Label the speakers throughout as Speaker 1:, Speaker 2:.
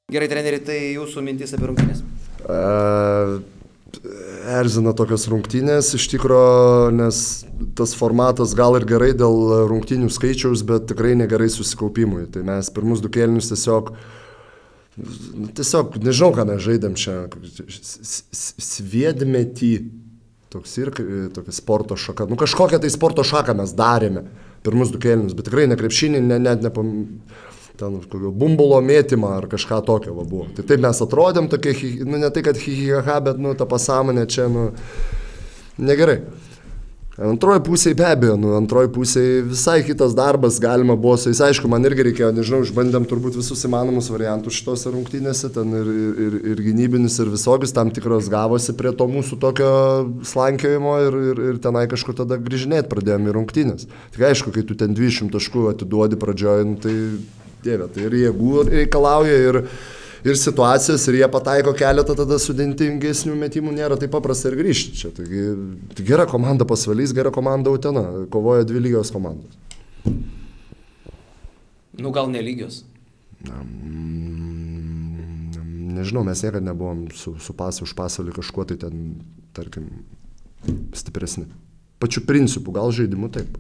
Speaker 1: Gerai, treneri, tai jūsų mintis apie rungtynės?
Speaker 2: Erzina tokios rungtynės iš tikro, nes tas formatas gal ir gerai dėl rungtynių skaičiaus, bet tikrai negerai susikaupimui. Tai mes pirmus du kėlinius tiesiog, nežinau, ką mes žaidėm čia, sviedmetį, tokia sporto šaka. Nu kažkokią tai sporto šaką mes darėme pirmus du kėlinius, bet tikrai ne krepšinį, net ten bumbulo mėtymą ar kažką tokio buvo. Tai taip mes atrodėm tokie, nu ne tai, kad hihihaha, bet nu ta pasąmonė čia, nu, negerai. Antroji pusėje be abejo, antroji pusėje visai kitas darbas galima buvo su jais, aišku, man irgi reikėjo, nežinau, išbandėm turbūt visus įmanomus variantus šitose rungtynėse, ten ir gynybinis, ir visokius, tam tikros gavosi prie to mūsų tokio slankiojimo ir tenai kažkur tada grįžinėti pradėjom į rungtynės. Tik aišku, kai tu ten 200 taškų atiduodi pradžioj, tai dieve, tai ir jėgų reikalauja, ir situacijos, ir jie pataiko keletą tada sudėtingesnių metimų, nėra taip paprasta ir grįžti čia. Taigi gera komanda Pasvalys, gera komanda Utena, kovoja dvi lygios komandos.
Speaker 1: Nu gal nelygios?
Speaker 2: Nežinau, mes niekada nebuvom su Pasvalį už Pasvalį kažkuo tai ten, tarkim, stipresni. Pačiu principu, gal žaidimu taip.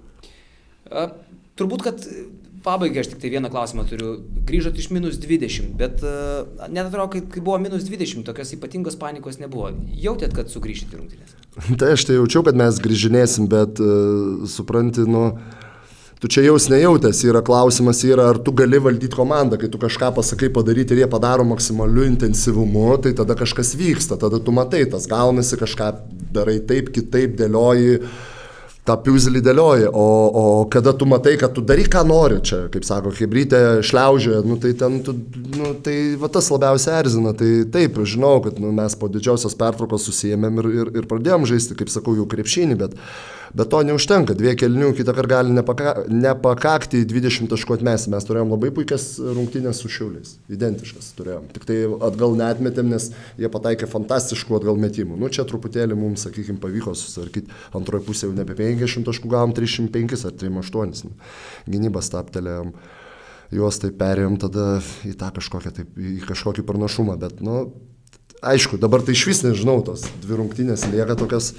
Speaker 1: Turbūt, kad pabaigai aš tik tai vieną klausimą turiu. Grįžot iš -20, bet net atrodo, kai buvo -20, tokios ypatingos panikos nebuvo. Jautėt, kad sugrįžit į rungtynės?
Speaker 2: Tai aš tai jaučiau, kad mes grįžinėsim, bet supranti, nu, tu čia jaus nejautęs, yra klausimas, ar tu gali valdyti komandą, kai tu kažką pasakai padaryti ir jie padaro maksimaliu intensyvumu, tai tada kažkas vyksta, tada tu matai, tas gaunasi, kažką darai taip, kitaip, dėlioji, tą piuzelį dėlioji, o kada tu matai, kad tu darai, ką nori čia, kaip sako, chebrytė šliaužioje, nu tai ten, tai va tas labiausiai erzina, tai taip, žinau, kad mes po didžiausios pertraukos susijėmėm ir pradėjom žaisti, kaip sakau, jau krepšinį, bet to neužtenka, 2 kėlinių kitą kartą gali nepakakti 20 taškų atmesti, mes turėjom labai puikias rungtynės su Šiauliais, identiškas turėjom, tik tai atgal neatmetėm, nes jie pataikė fantastiškų atgal metimų, nu čia truputėlį mums, sakykime, pavyko susitvarkyti, antroje pusėje jau nebe 50 taškų gavom 305 ar 38, gynybą staptelėjom, juos tai perėjom tada į tą kažkokį pranašumą, bet, nu, aišku, dabar tai išvis nežinau, tos dvi rungtynės lieka tokias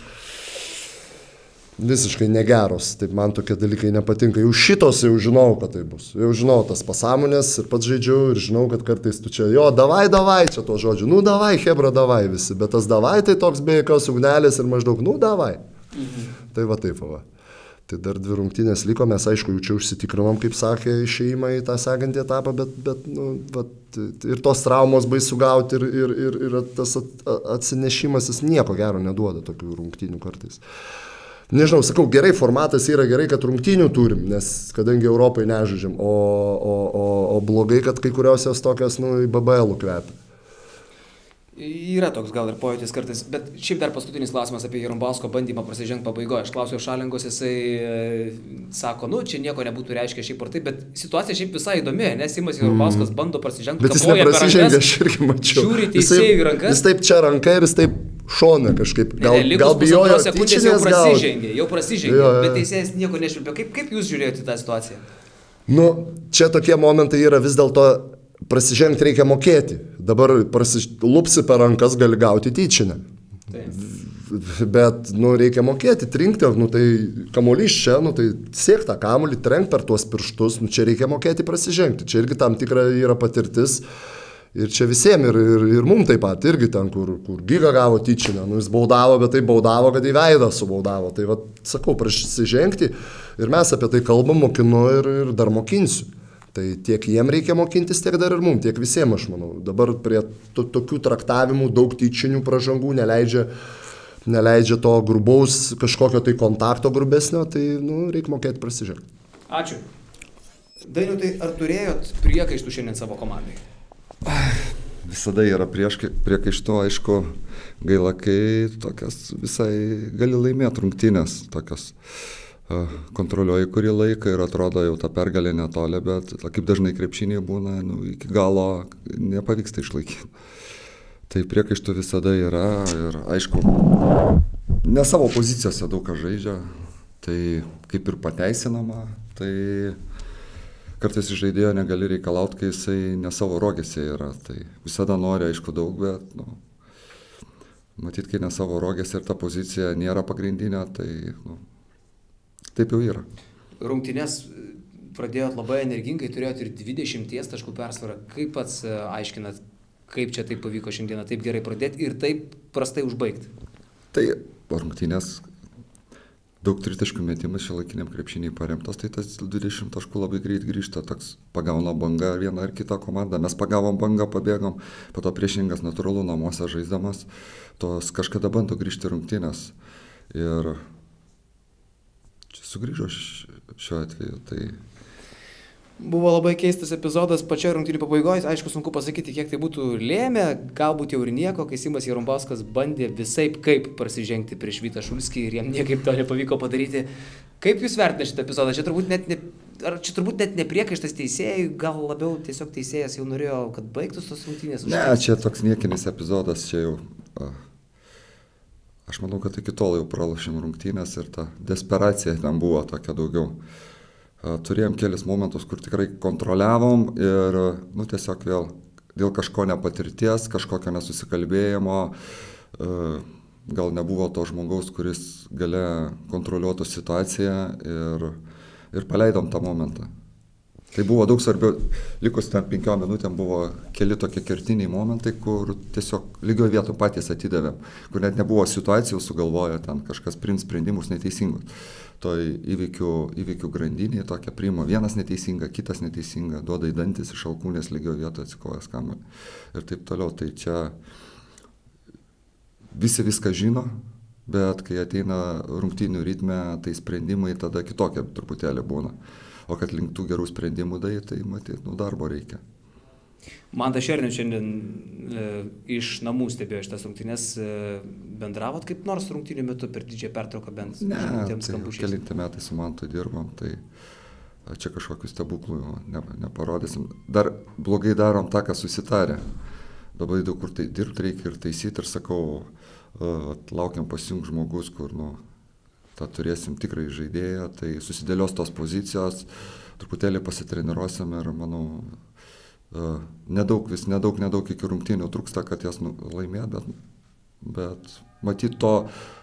Speaker 2: visiškai negeros, taip man tokie dalykai nepatinka, jau šitos jau žinau, kad tai bus, jau žinau tas pasąmonės ir pats žaidžiau ir žinau, kad kartais tu čia, jo, davai, čia to žodžiu, nu davai, hebra, davai visi, bet tas davai tai toks be jokios ugnelės ir maždaug, nu davai. Tai va taip, va. Tai dar 2 rungtynės liko, mes aišku jau čia užsitikrinom, kaip sakė, išėjimą į tą sekantį etapą, bet nu, va, ir tos traumos baisu gauti ir tas atsinešimas, jis nieko gero neduoda tokių rungtynių kartais. Nežinau, sakau, gerai formatas yra gerai, kad rungtynių turim, nes kadangi Europai nežaidžiam, o blogai, kad kai kurios jos tokios, nu, į BBL-ų kvepia.
Speaker 1: Yra toks gal ir pojūtis kartais, bet šiaip dar paskutinis klausimas apie Jarumbausko bandymą prasižengti pabaigoje. Aš klausiau Šalingos, jisai sako, nu, čia nieko nebūtų reiškia šiaip ar taip, bet situacija šiaip visai įdomi, nes Simas Jarumbauskas bando prasižengti,
Speaker 2: bet jis neprasižengė, aš irgi mačiau.
Speaker 1: Žiūri teisėjų į rankas.
Speaker 2: Jis taip čia ranka ir jis taip šoną kažkaip, gal bijojo tyčinės,
Speaker 1: jau prasižengė, bet teisėjas nieko nešvilpė. Kaip jūs žiūrėjote tą situaciją?
Speaker 2: Nu, čia tokie momentai yra, vis dėlto prasižengti reikia mokėti. Dabar lupsi per rankas gali gauti tyčinę. Bet, nu, reikia mokėti, trinkti, nu, tai kamuolys čia, nu, tai siek tą kamuolį, trenk per tuos pirštus, nu, čia reikia mokėti prasižengti. Čia irgi tam tikra yra patirtis. Ir čia visiems, ir mums taip pat, irgi ten, kur Giga gavo tyčinę, nu, jis baudavo, bet tai baudavo, kad į veidą subaudavo. Tai, va, sakau, prasižengti ir mes apie tai kalbam, mokinu ir dar mokinsiu. Tai tiek jiem reikia mokintis, tiek dar ir mums, tiek visiems, aš manau. Dabar prie tokių traktavimų daug tyčinių pražangų neleidžia to grubaus kažkokio tai kontakto grubesnio, tai, nu, reikia mokėti prasižengti.
Speaker 1: Ačiū. Dainiau, tai ar turėjot priekaištų šiandien savo komandai?
Speaker 3: Visada yra priekaištų, aišku, gaila, kai tokias visai gali laimėti rungtynės, tokias kontroliuoji kurį laiką ir atrodo jau ta pergalė netoli, bet kaip dažnai krepšiniai būna, nu, iki galo nepavyksta išlaikyti. Tai priekaištų visada yra ir aišku, ne savo pozicijose daug kas žaidžia, tai kaip ir pateisinama, tai kartais iš žaidėjo negali reikalauti, kai jisai ne savo rogėse yra. Tai visada nori, aišku, daug, bet matyt, kai ne savo rogėse ir ta pozicija nėra pagrindinė, tai taip jau yra.
Speaker 1: Rungtynes pradėjot labai energingai, turėjot ir 20 taškų persvarą. Kaip pats aiškinat, kaip čia taip pavyko šiandieną taip gerai pradėti ir taip prastai užbaigti?
Speaker 3: Tai rungtynės, daug tritaškių metimas šiuolaikiniam krepšiniui paremtas, tai tas 20 taškų labai greit grįžta, toks pagauna banga viena ar kita komanda. Mes pagavom bangą, pabėgom, po to priešingas natūralu namuose žaisdamas, tos kažkada bando grįžti rungtynės. Ir čia sugrįžo šiuo atveju. Tai
Speaker 1: buvo labai keistas epizodas pačioje rungtynių pabaigoje, aišku, sunku pasakyti, kiek tai būtų lėmę, galbūt jau ir nieko, kai Simas Jarumbauskas bandė visaip kaip prasižengti prieš Vytą Šulskį ir jam niekaip to nepavyko padaryti. Kaip jūs vertinate šitą epizodą? Čia turbūt net nepriekaištas teisėjai, gal labiau tiesiog teisėjas jau norėjo, kad baigtųs tos rungtynės?
Speaker 3: Ne, čia toks niekinis epizodas, čia jau... Aš manau, kad iki tol jau pralošėm rungtynės ir ta desperacija ten buvo tokia daugiau. Turėjom kelis momentus, kur tikrai kontroliavom ir, tiesiog vėl dėl kažko nepatirties, kažkokio nesusikalbėjimo, gal nebuvo to žmogaus, kuris galėjo kontroliuoti situaciją ir paleidom tą momentą. Tai buvo daug svarbiau, likus ten 5 minutėm buvo keli tokie kertiniai momentai, kur tiesiog lygioje vietoje patys atidavėm, kur net nebuvo situacijų sugalvoję ten kažkas priims sprendimus neteisingus. Toj įvykių grandinėje tokia priima vienas neteisinga, kitas neteisinga, duoda į dantis iš alkūnės lygioje vietoje atsikojęs kamuolį ir taip toliau. Tai čia visi viską žino, bet kai ateina rungtynių ritme, tai sprendimai tada kitokie truputėlį būna. O kad link tų gerų sprendimų tai matyt, darbo reikia.
Speaker 1: Mantas Šernius šiandien iš namų stebėjo šitas rungtynes. Bendravot kaip nors rungtynių metu per didžiąją pertrauką bent?
Speaker 3: Ne, tai kelinti metai su Mantu dirbam, tai čia kažkokių stebuklų neparodysim. Dar blogai darom tą, ką susitarė. Labai daug kur tai dirbti reikia ir taisyti ir sakau, laukiam pasijung žmogus, kur tą turėsim tikrai žaidėją, tai susidėlios tos pozicijos, truputėlį pasitreniruosim ir manau, nedaug iki rungtynių trūksta, kad jas laimėt, bet matyt to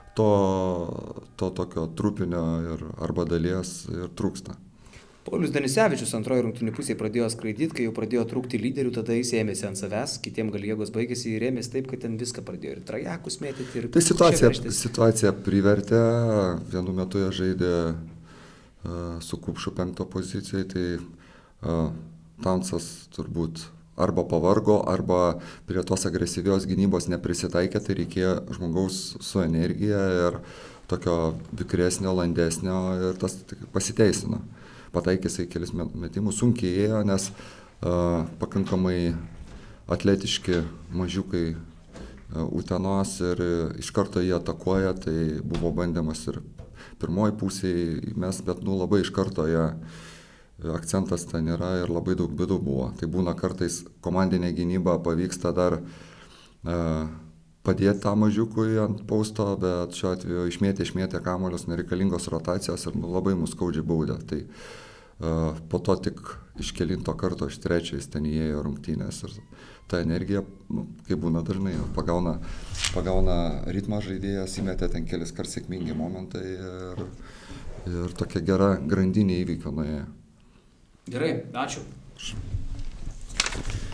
Speaker 3: tokio trupinio arba dalies ir trūksta.
Speaker 1: Paulius Danisevičius antroji rungtynių pusėje pradėjo skraidyti, kai jau pradėjo trūkti lyderių, tada jis ėmėsi ant savęs, kitiem gal jėgos baigėsi ir ėmėsi taip, kad ten viską pradėjo ir trajekus mėtyti. Ir
Speaker 3: tai situacija privertė, vienu metu jie žaidė su Kupšu 5 pozicijoje, tai Townsas turbūt arba pavargo, arba prie tos agresyvios gynybos neprisitaikė, tai reikėjo žmogaus su energija ir tokio vikresnio, landesnio ir tas pasiteisino. Pataikė jisai kelis metimus, sunkiai ėjo, nes pakankamai atletiški mažiukai Utenos ir iš karto jie atakuoja, tai buvo bandymas ir pirmoji pusėje mes, bet labai iš karto jie akcentas ten yra ir labai daug bėdų buvo. Tai būna kartais komandinė gynyba pavyksta dar padėti tą mažiukui ant pausto, bet šiuo atveju išmėtė kamuolius, nereikalingos rotacijos ir labai mus skaudžiai baudė. Tai po to tik iš kelinto karto, iš trečio jis ten įėjo rungtynės ir ta energija, kaip būna dažnai, pagauna ritmą žaidėjas, įmetė ten kelis kart sėkmingi momentai ir tokia gera grandinė įvykių nuėjo.
Speaker 1: Gerai, ačiū.